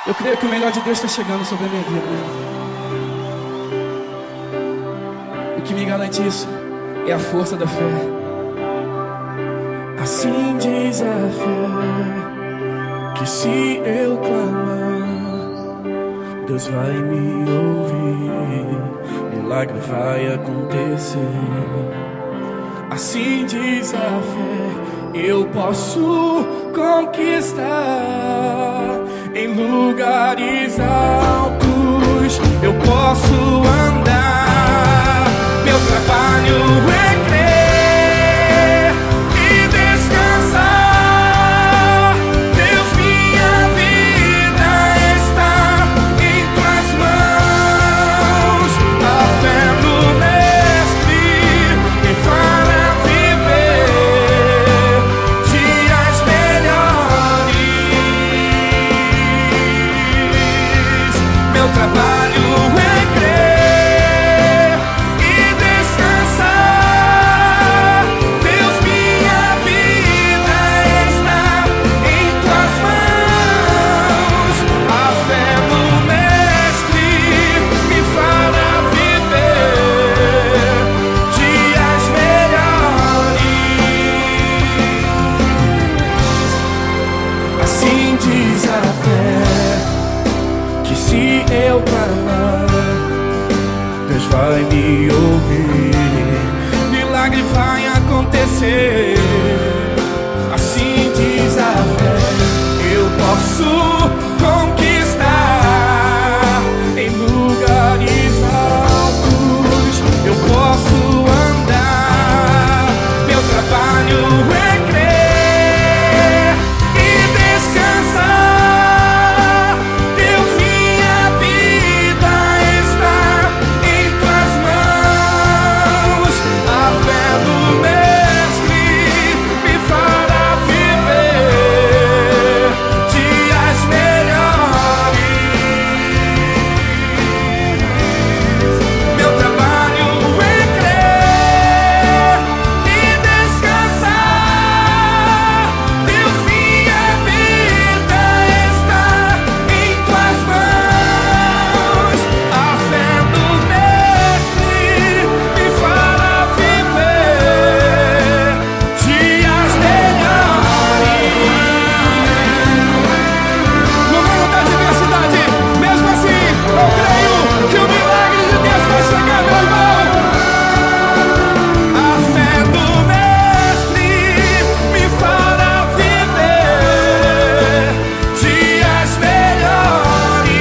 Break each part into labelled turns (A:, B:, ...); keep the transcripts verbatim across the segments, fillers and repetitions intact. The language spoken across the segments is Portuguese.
A: Eu creio que o melhor de Deus está chegando sobre a minha vida. O que me garante isso é a força da fé. Assim diz a fé, que se eu clamar, Deus vai me ouvir, milagre vai acontecer. Assim diz a fé, eu posso conquistar em lugares altos, eu posso andar. Meu trabalho é crer e descansar. Deus, minha vida está em tuas mãos. A fé no Mestre me fará viver dias melhores. Meu trabalho é crer e descansar. Deus, minha vida está em tuas mãos. A fé no Mestre me fará viver dias melhores. Assim diz a fé, que se eu clamar, Deus vai me ouvir, milagre vai acontecer. Assim diz a fé, eu posso conquistar em lugares altos, eu posso andar. Meu trabalho é crer e descansar. Deus, minha vida está em tuas mãos. A fé do Mestre me fará viver dias melhores. Meu trabalho é crer e descansar. Deus, minha vida está em tuas mãos. A fé do Mestre me fará viver dias melhores. No meio da diversidade, mesmo assim, eu creio que o milagre de Deus vai chegar, meu irmão. A fé do Mestre me fará viver dias melhores.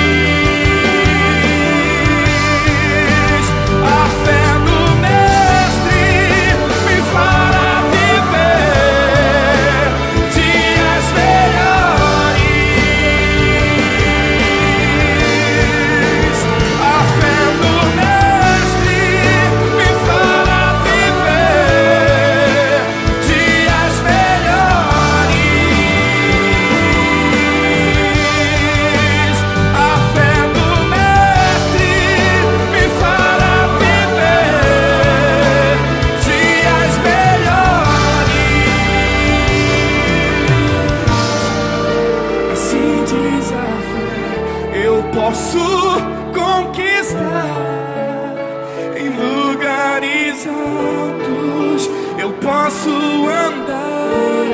A: A fé do Mestre me fará viver dias melhores. A fé do Mestre me fará viver dias melhores. A fé do Mestre me fará viver dias melhores. Assim diz a fé, eu posso conquistar em lugares altos, eu posso andar.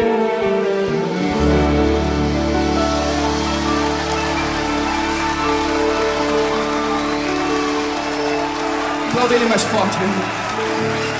A: Aplauda ele mais forte, meu irmão.